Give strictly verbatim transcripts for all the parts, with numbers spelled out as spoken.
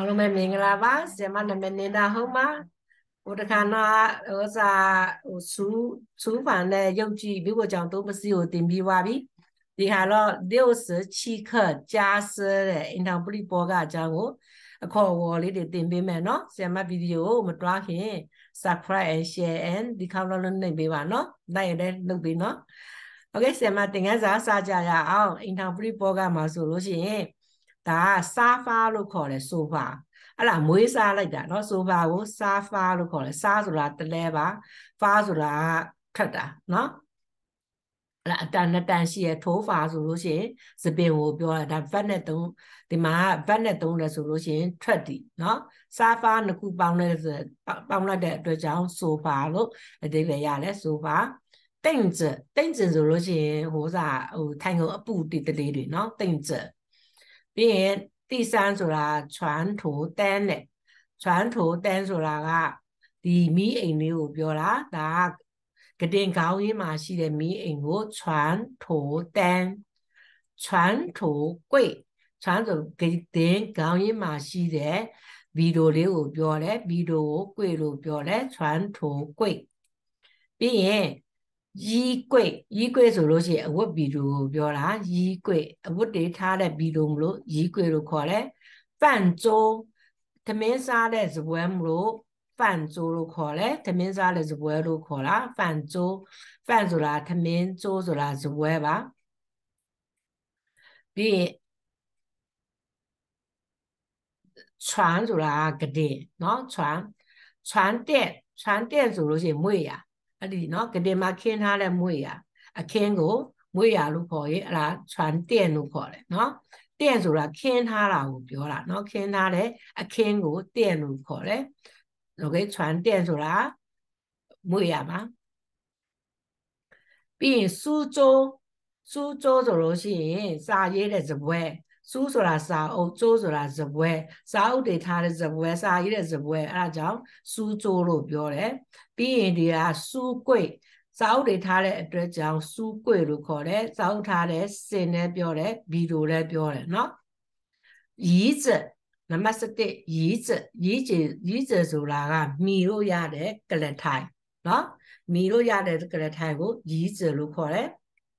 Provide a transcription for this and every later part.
အားလုံးပဲမင်္ဂလာပါဆရာမနာမည်နေတာဟုတ်မှာဟိုတခါတော့ဟိုစားဟိုစူးစူးဖန်နဲ့ရုပ်ကြည့်ပြီးတော့ကြောင့်သုံးပစီကိုတင်ပြီးသွားပြီဒီဟာတော့六十七克加湿တဲ့အင်တောင်ပရိဘောကအကြောင်းကိုအခေါ်အဝေါ်လေးတွေတင်ပေးမယ်နော်ဆရာမဗီဒီယိုကိုမတွားခင် subscribe and share and ဒီခေါင်းလုံးလုံးနှိပ်ပေးပါနော်လိုက်ရတဲ့လုပ်ပေးနော်โอเคဆရာမသင်ခန်းစာစကြရအောင်အင်တောင်ပရိဘောကမှာဆိုလို့ရှိရင်ဒါကစာဖာလို့ခေါ်တယ်ဆိုဖာအဲ့ဒါမွေးစားလိုက်တာเนาะဆိုဖာကိုစာဖာလို့ခေါ်တယ်စားဆိုတာတလဲပါဖာဆိုတာထွက်တာเนาะအဲ့ဒါအတန်နှစ်တန်ရှိရထိုးဖာဆိုလို့ရှိရင်စပင်ကိုပြောတာဒါဗတ်နဲ့သုံးဒီမှာဗတ်နဲ့သုံးတယ်ဆိုလို့ရှိရင်ထွက်တည်เนาะစားဖာနှစ်ခုပေါင်းတဲ့ပေါင်းလိုက်တဲ့အတွက်ကြောင့်ဆိုဖာလို့အဓိပ္ပာယ်ရတယ်ဆိုဖာတိန့်ကျတိန့်ကျဆိုလို့ရှိရင်ဟိုစားဟိုထိုင်ကုန်အပူတီတလေးတွေเนาะတိန့်ကျပြီးရင်第三ဆိုတာ传统တန်းနဲ့传统တန်းဆိုတာကဒီမီးအိမ်လေးကိုပြောတာဒါကကတင်ခေါင်းရင်းမှာရှိတဲ့မီးအိမ်ကို传统တန်း传统柜传统ကတင်ခေါင်းရင်းမှာရှိတဲ့ဗီဒီယိုလေးကိုပြောတယ်ဗီဒီယိုကို柜လို့ပြောတယ်传统柜ပြီးရင်ยีကွေยีကွေဆိုလို့ရှိရင်အဝတ်ဗီဒီယိုကိုပြောတာยีကွေအဝတ်တွေထားတဲ့ဗီဒီယိုမလို့ยีကွေလို့ခေါ်တယ်ဖန်ကျိုးသမင်းစားတဲ့ဇပွဲမလို့ဖန်ကျိုးလို့ခေါ်တယ်သမင်းစားတဲ့ဇပွဲလို့ခေါ်တာဖန်ကျိုးဖန်ဆိုတာသမင်းကျိုးဆိုတာဇပွဲပါပြီးရင်船ဆိုတာကတဲ့เนาะ船船店船店ဆိုလို့ရှိရင်မွေရအဲ့ဒီเนาะကတင်မှာခင်းထားတဲ့မွေရအခင်းကိုမွေရလို့ခေါ်ရင်အဲ့ဒါ船店လို့ခေါ်တယ်เนาะ店ဆိုတာခင်းထားတာကိုပြောတာเนาะခင်းထားတဲ့အခင်းကို店လို့ခေါ်တယ်โอเค船店ဆိုတာမွေရပါပြီးရင်စူးကျိုးစူးကျိုးဆိုလို့ရှိရင်စာရေးတဲ့ဇပွဲစူးဆိုတာစာအုပ်ကျိုးဆိုတာဇပွဲစာအုပ်တွေထားတဲ့ဇပွဲစာရေးတဲ့ဇပွဲအဲ့ဒါကြောင့်စူးကျိုးလို့ပြောတယ်ပြီးရင်ဒီကစူးကွေစာအုပ်တွေထားတဲ့အတွက်ကြောင့်စူးကွေလို့ခေါ်တယ်စာအုပ်ထားတဲ့စင်နဲ့ပြောတယ်ဗီဒီယိုလည်းပြောတယ်เนาะရီးကျနံပါတ်၁၁ရီးကျရီးကျရီးကျဆိုတာကမီလို့ရတဲ့ကလထိုင်เนาะမီလို့ရတဲ့ကလထိုင်ကိုရီးကျလို့ခေါ်တယ်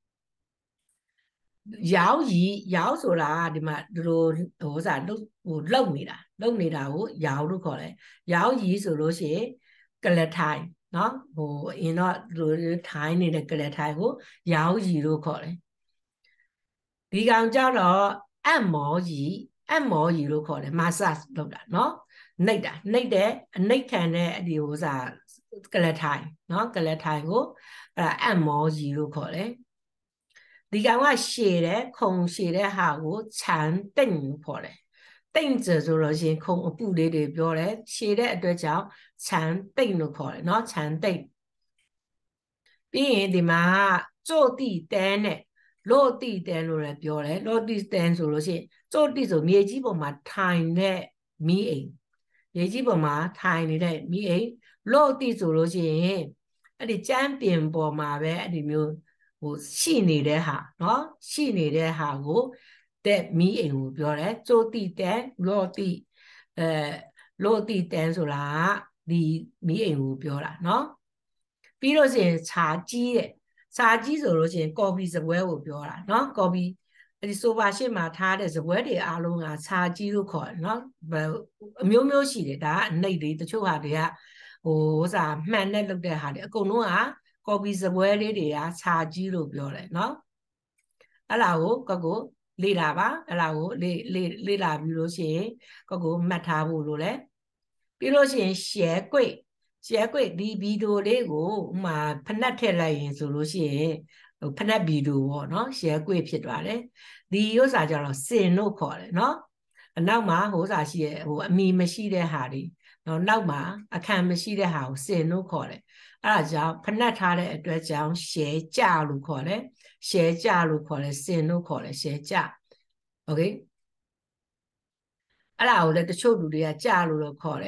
ရောင်းရီရောင်းဆိုတာဒီမှာဒီလိုဟိုစားလှုပ်ဟိုလှုပ်နေတာလှုပ်နေတာကိုရောင်းလို့ခေါ်တယ်ရောင်းရီဆိုလို့ရှိရင်ကလထိုင်เนาะဟိုအင်းတော့ဒီလိုထိုင်နေတဲ့ကလထိုင်ကိုရောင်းရီလို့ခေါ်တယ်ဒီကောင်ကြတော့အံ့မောရီအံ့မောရီလို့ခေါ်တယ် massage လုပ်တာเนาะနှိပ်တာနှိပ်တဲ့အနှိပ်ခံတဲ့ဒီဟိုစားကလထိုင်เนาะကလထိုင်ကိုအဲ့ဒါအံ့မောရီလို့ခေါ်တယ်ဒီကောင်ကရှည်တယ်ခုံရှည်တဲ့ဟာကိုခြံတိတ်လို့ခေါ်တယ်တိတ်ကျဆိုလို့ရှိရင်ခုံအပူလေးတွေပြောတယ်ရှည်တဲ့အတွက်ကြောင့်ခြံတိတ်လို့ခေါ်တယ်เนาะခြံတိတ်ပြီးရင်ဒီမှာကြို့တိတဲနဲ့လို့တိတဲလို့လည်းပြောတယ်လို့တိတဲဆိုလို့ရှိရင်ကြို့တိဆိုမြေကြီးပေါ်မှာထိုင်တဲ့မီးအိမ်မြေကြီးပေါ်မှာထိုင်နေတဲ့မီးအိမ်လို့တိဆိုလို့ရှိရင်အဲ့ဒီကျမ်းပြင်ပေါ်မှာပဲအဲ့ဒီမျိုးဟိုရှိနေတဲ့ဟာเนาะရှိနေတဲ့ဟာကိုတဲ့မီးအိမ်ကိုပြောတယ်ကြိုးတိတဲလောတိအဲလောတိတဲဆိုတာဒီမီးအိမ်ကိုပြောတာเนาะပြီးလို့ရှိရင်ခြာကြီးတဲ့ခြာကြီးဆိုလို့ရှိရင်ကော်ဖီစပွဲကိုပြောတာเนาะကော်ဖီအဲဒီဆိုဖာရှေ့မှာထားတဲ့စပွဲတွေအားလုံးကခြာကြီးလို့ခေါ်တယ်เนาะအမျိုးမျိုးရှိတယ်ဒါကအနှိပ်တွေတချို့ဟာတွေကဟိုဥစားမှန်နဲ့လုပ်တဲ့ဟာတွေအကုန်လုံးကကော်ပီစပွဲလေးတွေကခြာကြီးလို့ပြောတယ်เนาะအဲ့လာကိုကောကိုလေ့လာပါအဲ့လာကိုလေ့လေ့လေ့လာပြီးလို့ရှိရင်ကောကိုမှတ်ထားဖို့လို့လဲပြီးလို့ရှိရင်ရှဲကွေ့ရှဲကွေ့ဒီဗီဒီယိုလေးကိုဥမာဖနက်ထည့်လိုက်ရင်ဆိုလို့ရှိရင်ဟိုဖနက်ဗီဒီယိုပေါ့เนาะရှဲကွေ့ဖြစ်သွားတယ်ဒီဥစ္စာကြတော့စင်လို့ခေါ်တယ်เนาะအနောက်မှာဟိုဥစ္စာရှိရဲ့ဟိုအမီမရှိတဲ့ဟာတွေနော်နောက်မှာအခန့်မရှိတဲ့ဟာကိုစင်လို့ခေါ်တယ်အဲ့ဒါကြောင့်ဖနှက်ထားတဲ့အတွက်ကြောင့်ရှဲကြလို့ခေါ်တယ်ရှဲကြလို့ခေါ်တယ်စင်လို့ခေါ်တယ်ရှဲကြโอเคအဲ့ဒါကိုလည်းတချို့လူတွေကကြလို့တော့ခေါ်တယ်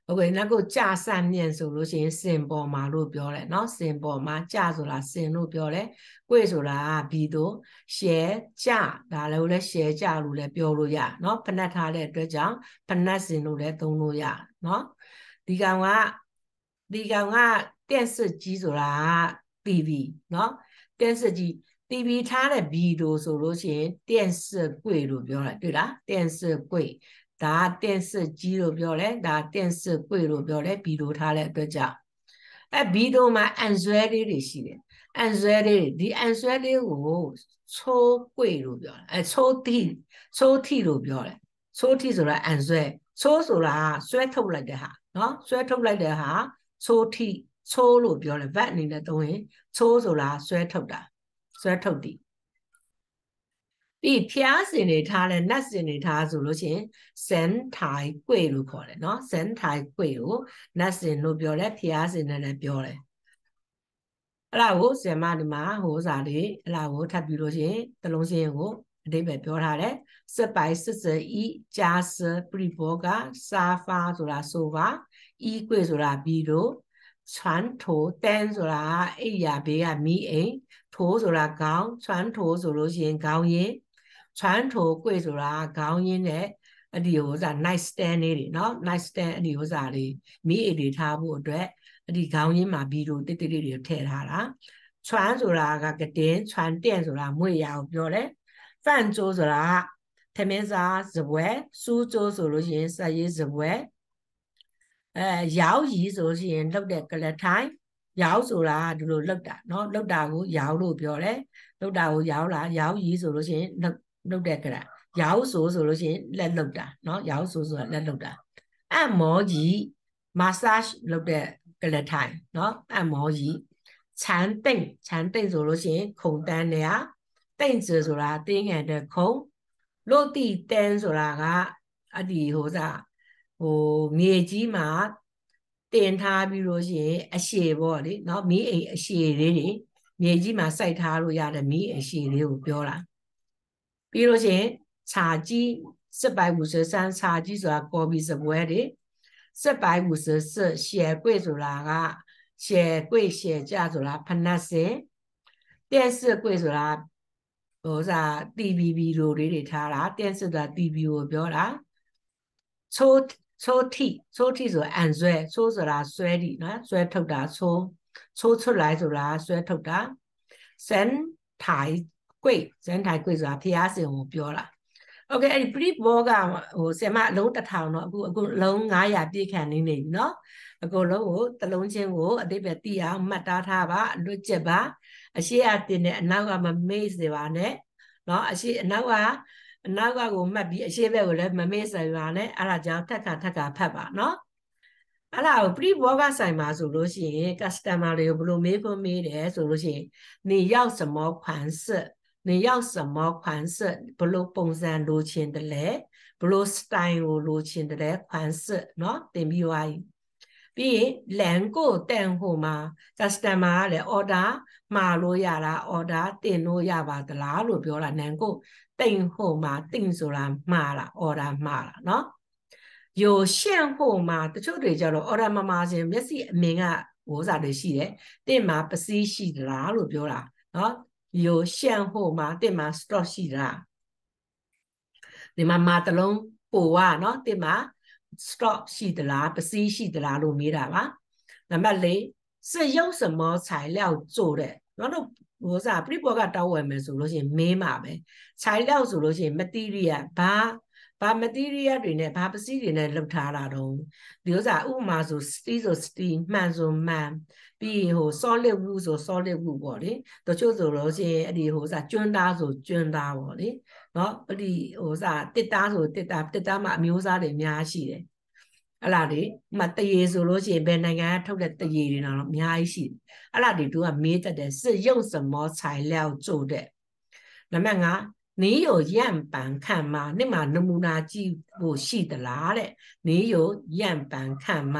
OK 那個架上面ဆိုလို့ရှိရင်စင်ပေါ်မှာလို့ပြောတယ်เนาะစင်ပေါ်မှာ架ဆိုတာစင်လို့ပြောတယ်ကွေဆိုတာဘီတို့ရှယ်架ဒါလည်းလည်းရှယ်架လို့လည်းပြောလို့ရเนาะဖနက်ထားတဲ့အတွက်ကြောင့်ဖနက်စင်လို့လည်းသုံးလို့ရเนาะဒီကောင်ကဒီကောင်ကတက်စစ်ကြီးဆိုတာ တီဗီ เนาะတက်စစ်ကြီး တီဗီ ထားတဲ့ဘီတို့ဆိုလို့ရှိရင်တက်စစ်ကွေလို့ပြောတယ်တွေ့လားတက်စစ်ကွေဒါတင်စစ်ကြီးလို့ပြောတယ်ဒါတင်စစ်ကွေလို့ပြောတယ်ဘီဒိုထားတဲ့အတွက်ကြောင့်အဲဘီဒိုမှာအန်ဆွဲလေးတွေရှိတယ်အန်ဆွဲလေးဒီအန်ဆွဲလေးကိုချိုးကွေလို့ပြောတယ်အဲချိုးတိချိုးတိလို့ပြောတယ်ချိုးတိဆိုတာအန်ဆွဲချိုးဆိုတာဆွဲထုတ်လိုက်တဲ့ဟာเนาะဆွဲထုတ်လိုက်တဲ့ဟာချိုးတိချိုးလို့ပြောတယ်ဗတ်အနေနဲ့သုံးရင်ချိုးဆိုတာဆွဲထုတ်တာဆွဲထုတ်တိပြီးဖျားစင်တွေထားလဲနတ်စင်တွေထားဆိုလို့ရှိရင်စန်ထိုင်ကွေလို့ခေါ်တယ်เนาะစန်ထိုင်ကွေကိုနတ်စင်လို့ပြောတယ်ဖျားစင်နဲ့လည်းပြောတယ်အဲ့ဒါကိုဆင်မဒီမှာဟိုစာလေးအဲ့ဒါကိုထပ်ပြီးလို့ရှိရင်တလုံးစင်းကိုအဓိပ္ပာယ်ပြောထားတယ်စစ်ပိုင်စစ်စဤဂျာစပရိဘောကစာဖာဆိုတာဆိုပါဤကွေဆိုတာပြီးတော့ချွမ်းထိုတန်းဆိုတာအိယာဘေးကမီးအိမ်ထိုးဆိုတာခေါင်းချွမ်းထိုဆိုလို့ရှိရင်ခေါင်းရင်းချွမ်းထိုကွေဆိုတာခေါင်းရင်းနဲ့အဒီဟိုစား night stand လေးတွေเนาะ night stand အဒီဟိုစားလေးမီးအိမ်တွေထားဖို့အတွက်အဒီခေါင်းရင်းမှာဘီတို့တိတိလေးတွေထည့်ထားတာချွမ်းဆိုတာကကတင်းချွမ်းတန့်ဆိုတာမွေရကိုပြောတယ်ဖန်ကျိုးဆိုတာသမင်းစားစပွဲစူးကျိုးဆိုလို့ရှိရင်စရေးစပွဲအဲရောက်ရီဆိုလို့ရှိရင်လှုပ်တဲ့ကလထိုင်ရောက်ဆိုတာဒီလိုလှုပ်တာเนาะလှုပ်တာကိုရောက်လို့ပြောတယ်လှုပ်တာကိုရောက်လာရောက်ရီဆိုလို့ရှိရင်လှုပ်လှုပ်တဲ့ကလရောက်ဆိုဆိုလို့ရှိရင်လက်လှုပ်တာเนาะရောက်ဆိုဆိုတာလက်လှုပ်တာအမောကြီး massage လုပ်တဲ့ကလထိုင်เนาะအမောကြီးခြံတိတ်ခြံတိတ်ဆိုလို့ရှိရင်ခုံတန်းနေရတိတ်ဆိုတာတင်းငယ်တဲ့ခုံလို့တိတန်းဆိုတာကအဒီဟိုစားဟိုမြေကြီးမှာတင်ထားပြီးလို့ရှိရင်အရှည်ပေါ့လေเนาะမီးအိမ်အရှည်လေးတွေမြေကြီးမှာစိုက်ထားလို့ရတဲ့မီးအရှည်လေးကိုပြောတာပြီးလို့ရှိရင်ခြာကြီးစစ်ပိုင်ဘူးစစမ်းခြာကြီးဆိုတာကော်ပီစပွဲတွေစစ်ပိုင်ဘူးစစရှယ်ကွေဆိုတာကရှယ်ကွေရှယ်ကြဆိုတာဖနက်စင်တဲ့စစ်ကွေဆိုတာဟိုစား တီ ဗီ ဘီ လိုလေးတွေထားတာတဲ့စစ်ဆိုတာ တီ ဗီ ကိုပြောတာချိုးချိုးထိချိုးထိဆိုအန်ဆွဲချိုးဆိုတာဆွဲတိနော်ဆွဲထုတ်တာချိုးချိုးထွက်လိုက်ဆိုတာဆွဲထုတ်တာစန်ထိုင်ကွေစန်ထိုင်ကွေဆိုတာဖျားစင်ကိုပြောတာโอเคအဲ့ဒီပရိဘောကဟိုဆင်မအလုံးတစ်ထောင်တော့အခုအခုလုံးငါးရာပြည့်ခံနေနေပြီเนาะအကုန်လုံးကိုတလုံးချင်းကိုအတိပ္ပယ်သိအောင်မှတ်သားထားပါလွတ်ချက်ပါအရှိအတင်နဲ့အနောက်ကမမေ့စေပါနဲ့เนาะအရှိအနောက်ကအနောက်ကကိုမှတ်ပြီးအရှိဘက်ကိုလည်းမမေ့စေပါနဲ့အဲ့ဒါကြောင့်ထက်ခါထက်ခါဖတ်ပါเนาะအဲ့ဒါကိုပရိဘောဂဆိုင်မှာဆိုလို့ရှိရင် customer တွေကိုဘယ်လိုမေးဖို့မေးတယ်ဆိုလို့ရှိရင်你要什么款式你要什么款式ဘယ်လိုပုံစံလိုချင်တယ်လဲဘယ်လို style ကိုလိုချင်တယ်လဲ款式เนาะတင်ပြီးသွားပြီပြီးရင်လန်ကိုတန်ဟိုမှာ customer ကလည်း order မှာလို့ရတာ order တင်လို့ရပါသလားလို့ပြောတာနန်ကိုတိန်ဟိုမှာတင်ဆိုတာမှားတာ order မှားတာเนาะ有现货မှာတချို့တွေကြတော့ order မမှားခြင်းမျက်စိအမြင်ကဟိုစားတွေရှိတယ်တင်မှာပစ္စည်းရှိသလားလို့ပြောတာเนาะ有现货မှာတင်မှာ stock ရှိသလားဒီမှာမှာတလုံးပိုကเนาะတင်မှာ stock ရှိသလားပစ္စည်းရှိသလားလို့မေးတာပါနံပါတ်၄是用什么材料做的เราတို့ဟိုစားပြိပေါ်ကတောင်းဝယ်မယ်ဆိုလို့ရှိရင်မေးမှာပဲ材料ဆိုလို့ရှိရင် material ဘာဘာ material တွေနဲ့ဘာပစ္စည်းတွေနဲ့လုပ်ထားတာတော့ဒီဥစ္စာဥပမာဆို steel ဆို steel မှန်ဆိုမှန်ပြီးဟို solid wood ဆို solid wood ပေါ့လေတချို့ဆိုလို့ရှိရင်အဲ့ဒီဟိုစားကျွန်းသားဆိုကျွန်းသားပေါ့လေเนาะအဲ့ဒီဟိုစားတစ်သားဆိုတစ်သားတစ်သားမှာအမျိုးအစားတွေအများရှိတယ်အဲ့လားဒီမတရေဆိုလို့ရှိရင်ဘယ်နိုင်ငံကထုတ်တဲ့တရေတွေတော့အများကြီးရှိတယ်အဲ့လားဒီသူကမေးတတ်တယ်是用什么材料做的နံပါတ်၅你有样板看吗你မှာနမူနာကြည့်ဖို့ရှိသလားတဲ့你有样板看吗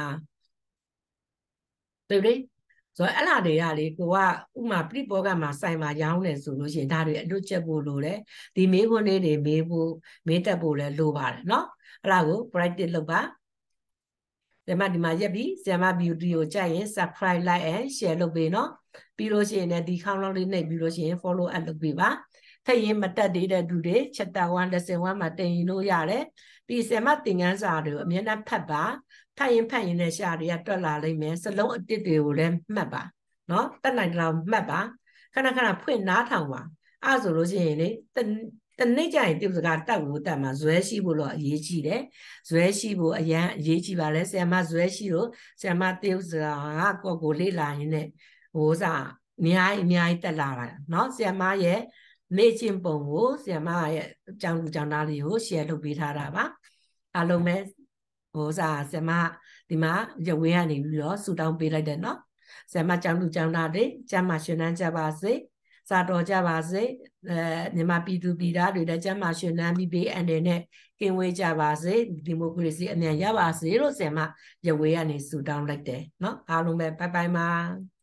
对不对ဆိုတော့အဲ့လားတွေကလေကိုကဥမာပြိဘောကမှာစိုင်မှာရောင်းတယ်ဆိုလို့ရှိရင်ဒါတွေအလွတ်ချက်ဖို့လိုတယ်ဒီမေးခွန်းလေးတွေမေးဖို့မေးတတ်ဖို့လည်းလိုပါတယ်เนาะအဲ့လားကို practice လုပ်ပါဆရာမဒီမှာရက်ပြီဆရာမ beauty ကိုကြိုက်ရင် subscribe like and share လုပ်ပေးနော်ပြီးလို့ရှိရင်လည်းဒီခေါင်းလုံးလေးနှိပ်ပြီးလို့ရှိရင် follow up လုပ်ပေးပါထပ်ရင်မတက်သေးတဲ့သူတွေ chapter one lesson one မှာတင်ယူလို့ရတယ်ပြီးဆရာမသင်ခန်းစာတွေကိုအမြဲတမ်းဖတ်ပါဖတ်ရင်ဖတ်ရင်လည်းရှာတွေကတွက်လာလိမ့်မယ်စလုံးအတစ်တွေကိုလည်းမှတ်ပါနော်တက်နိုင်တော့မှတ်ပါခဏခဏဖွင့်နားထောင်ပါအဲ့ဆိုလို့ရှိရင်လေတနေ့ကျရင်ပြုစကားတက်ဖို့တက်မှာဇွဲရှိဖို့တော့အရေးကြီးတယ်ဇွဲရှိဖို့အရန်အရေးကြီးပါလေဆရာမဇွဲရှိလို့ဆရာမပြုစကားကကိုယ်ကိုလေ့လာရင်းနဲ့ဟိုစားအများကြီးအများကြီးတက်လာတာเนาะဆရာမရဲ့နေချင်းပုံကိုဆရာမရဲ့အကြောင်းအကြောင်းသားလေးကို share လုပ်ပေးထားတာပါအားလုံးပဲဟိုစားဆရာမဒီမှာရဝင်းကနေပြီးတော့ဆူတောင်းပေးလိုက်တယ်เนาะဆရာမကျောင်းသူကျောင်းသားတွေကျမ်းမာရှင်နှန်းကြပါစေစာတော်ကြပါစေအဲမြန်မာပြည်သူပြည်သားတွေလည်းကျမ်းမာရှင်နှန်းပြီးပေးအန်တယ်နဲ့ကင်းဝေးကြပါစေဒီမိုကရေစီအမြန်ရပါစေလို့ဆရာမရဝေးကနေဆူတောင်းလိုက်တယ်เนาะအားလုံးပဲဘိုင်ဘိုင်ပါ